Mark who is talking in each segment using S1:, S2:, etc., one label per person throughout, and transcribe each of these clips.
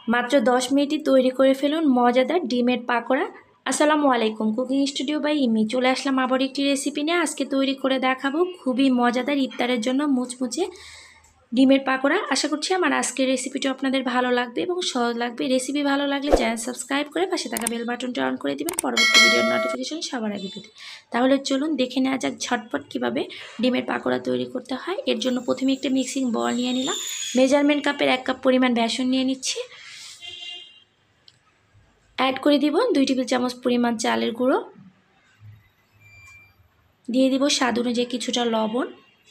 S1: মাত্র 10 মিনিটই তৈরি করে ফেলুন মজাদার ডিমের পাকোড়া। আসসালামু আলাইকুম, কুকিং স্টুডিও বাই ইমি চলে আসলাম আবার একটি রেসিপি নিয়ে। আজকে তৈরি করে দেখাবো খুবই মজাদার ইফতারের জন্য মুচমুচে ডিমের পাকোড়া। আশা করছি আমার আজকের রেসিপিটা আপনাদের ভালো লাগবে এবং সহজ লাগবে। রেসিপি ভালো লাগলে চ্যানেল সাবস্ক্রাইব করে পাশে থাকা বেল বাটনটা অন করে দিবেন পরবর্তী ভিডিওর নোটিফিকেশন সবার আগে পেতে। তাহলে চলুন দেখে নেওয়া যাক ঝটপট কীভাবে ডিমের পাকোড়া তৈরি করতে হয়। এর জন্য প্রথমে একটা মিক্সিং বল নিয়ে নিলাম। মেজারমেন্ট কাপের 1 কাপ পরিমাণ বেসন নিয়ে নিচ্ছি। অ্যাড করে দিব 2 টেবিল চামচ পরিমাণ চালের গুঁড়ো, দিয়ে দিব স্বাদ অনুযায়ী কিছুটা লবণ,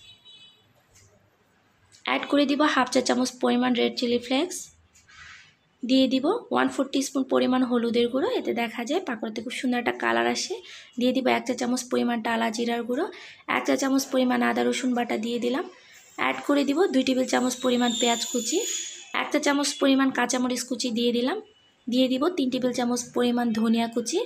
S1: অ্যাড করে দিব হাফ চা চামচ পরিমাণ রেড চিলি ফ্লেক্স, দিয়ে দিব 1/4 টিস্পুন পরিমাণ হলুদের গুঁড়ো, এতে দেখা যায় পাকোড়াতে খুব সুন্দর একটা কালার আসে। দিয়ে দিব 1 চা চামচ পরিমাণ টালা জিরার গুঁড়ো, 1 চা চামচ পরিমাণ আদা রসুন বাটা দিয়ে দিলাম। অ্যাড করে দিব 2 টেবিল চামচ পরিমাণ পেঁয়াজ কুচি, 1 চা চামচ পরিমাণ কাঁচামরিচ কুচি দিয়ে দিলাম। দিয়ে দিব 3 টেবিল চামচ পরিমাণ ধনিয়া কুচি।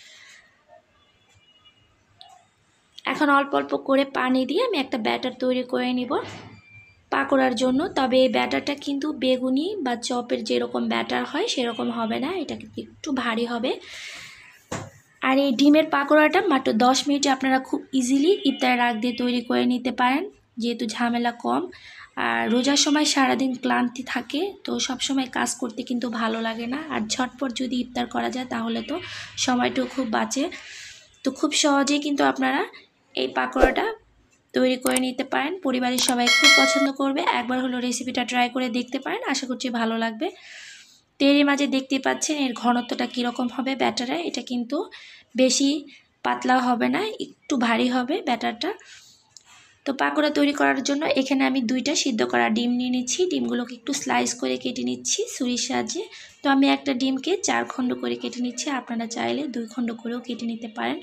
S1: এখন অল্প অল্প করে পানি দিয়ে আমি একটা ব্যাটার তৈরি করে নিব পাকোড়ার জন্য। তবে এই ব্যাটারটা কিন্তু বেগুনি বা চপের যেরকম ব্যাটার হয় সেরকম হবে না, এটা একটু ভারী হবে। আর এই ডিমের পাকোড়াটা মাত্র 10 মিনিটে আপনারা খুব ইজিলি ইফতারের আগ দিয়ে তৈরি করে নিতে পারেন, যেহেতু ঝামেলা কম। আর রোজার সময় সারাদিন ক্লান্তি থাকে, তো সব সময় কাজ করতে কিন্তু ভালো লাগে না। আর ঝটপট যদি ইফতার করা যায় তাহলে তো সময়টাও খুব বাঁচে। তো খুব সহজেই কিন্তু আপনারা এই পাকোড়াটা তৈরি করে নিতে পারেন, পরিবারের সবাই খুব পছন্দ করবে। একবার হলো রেসিপিটা ট্রাই করে দেখতে পারেন, আশা করছি ভালো লাগবে। তেলের মাঝে দেখতে পাচ্ছেন এর ঘনত্বটা কীরকম হবে ব্যাটারে, এটা কিন্তু বেশি পাতলা হবে না, একটু ভারী হবে ব্যাটারটা। তো পাকোড়া তৈরি করার জন্য এখানে আমি 2টা সিদ্ধ করা ডিম নিয়ে নিচ্ছি। ডিমগুলোকে একটু স্লাইস করে কেটে নিচ্ছি ছুরির সাহায্যে। তো আমি একটা ডিমকে 4 খণ্ড করে কেটে নিচ্ছি, আপনারা চাইলে 2 খণ্ড করেও কেটে নিতে পারেন।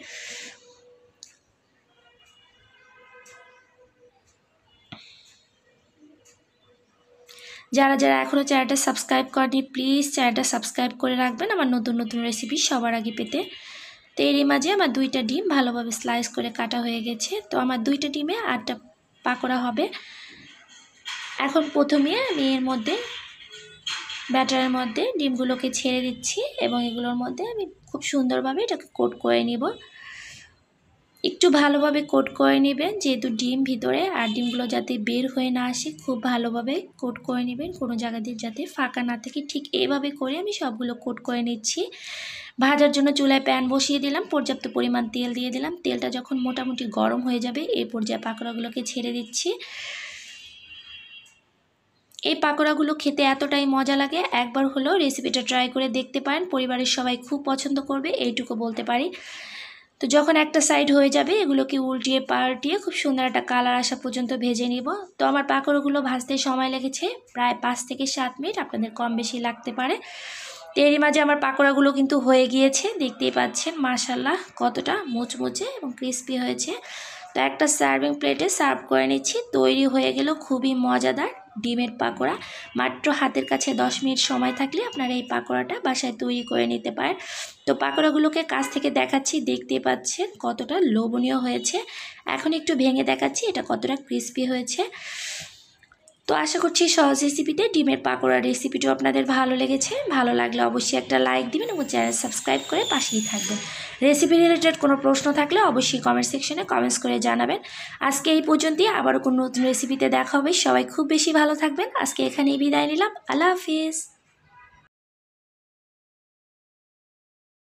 S1: যারা যারা এখনও চ্যানেলটা সাবস্ক্রাইব করেনি প্লিজ চ্যানেলটা সাবস্ক্রাইব করে রাখবেন আমার নতুন নতুন রেসিপি সবার আগে পেতে। তো এরই মাঝে আমার 2টা ডিম ভালোভাবে স্লাইস করে কাটা হয়ে গেছে। তো আমার 2টা ডিমে 8টা পাকোড়া হবে। এখন প্রথমে আমি এর মধ্যে ব্যাটারের মধ্যে ডিমগুলোকে ছেড়ে দিচ্ছি এবং এগুলোর মধ্যে আমি খুব সুন্দরভাবে এটাকে কোট করে নিব। একটু ভালোভাবে কোট করে নেবেন, যেহেতু ডিম ভিতরে, আর ডিমগুলো যাতে বের হয়ে না আসে খুব ভালোভাবে কোট করে নেবেন, কোনো জায়গা দিয়ে যাতে ফাঁকা না থাকে। ঠিক এইভাবে করে আমি সবগুলো কোট করে নিচ্ছি। ভাজার জন্য চুলায় প্যান বসিয়ে দিলাম, পর্যাপ্ত পরিমাণ তেল দিয়ে দিলাম। তেলটা যখন মোটামুটি গরম হয়ে যাবে এই পর্যায়ে পাকোড়াগুলোকে ছেড়ে দিচ্ছি। এই পাকোড়াগুলো খেতে এতটাই মজা লাগে, একবার হলেও রেসিপিটা ট্রাই করে দেখতে পারেন, পরিবারের সবাই খুব পছন্দ করবে এইটুকু বলতে পারি। তো যখন একটা সাইড হয়ে যাবে এগুলোকে উল্টিয়ে পাল্টিয়ে খুব সুন্দর একটা কালার আসা পর্যন্ত ভেজে নিব। তো আমার পাকোড়াগুলো ভাজতে সময় লেগেছে প্রায় 5 থেকে 7 মিনিট, আপনাদের কম বেশি লাগতে পারে। তো এরই মাঝে আমার পাকোড়াগুলো কিন্তু হয়ে গিয়েছে, দেখতেই পাচ্ছেন মাশাআল্লাহ কতটা মুচমুচে এবং ক্রিস্পি হয়েছে। তো একটা সার্ভিং প্লেটে সার্ভ করে নিচ্ছি। তৈরি হয়ে গেল খুবই মজাদার ডিমের পাকোড়া। মাত্র হাতের কাছে 10 মিনিট সময় থাকলে আপনারা এই পাকোড়াটা বাসায় তৈরি করে নিতে পারেন। তো পাকোড়াগুলোকে কাছ থেকে দেখাচ্ছি, দেখতে পাচ্ছেন কতটা লোভনীয় হয়েছে। এখন একটু ভেঙে দেখাচ্ছি এটা কতটা ক্রিস্পি হয়েছে। তো আশা করছি সহজ রেসিপিতে ডিমের পাকোড়ার রেসিপিটাও আপনাদের ভালো লেগেছে। ভালো লাগলে অবশ্যই একটা লাইক দিবেন এবং চ্যানেল সাবস্ক্রাইব করে পাশেই থাকবেন। রেসিপি রিলেটেড কোনো প্রশ্ন থাকলে অবশ্যই কমেন্ট সেকশনে কমেন্টস করে জানাবেন। আজকে এই পর্যন্তই, আবারও কোনো নতুন রেসিপিতে দেখা হবে। সবাই খুব বেশি ভালো থাকবেন। আজকে এখানেই বিদায় নিলাম, আল্লাহ হাফিজ।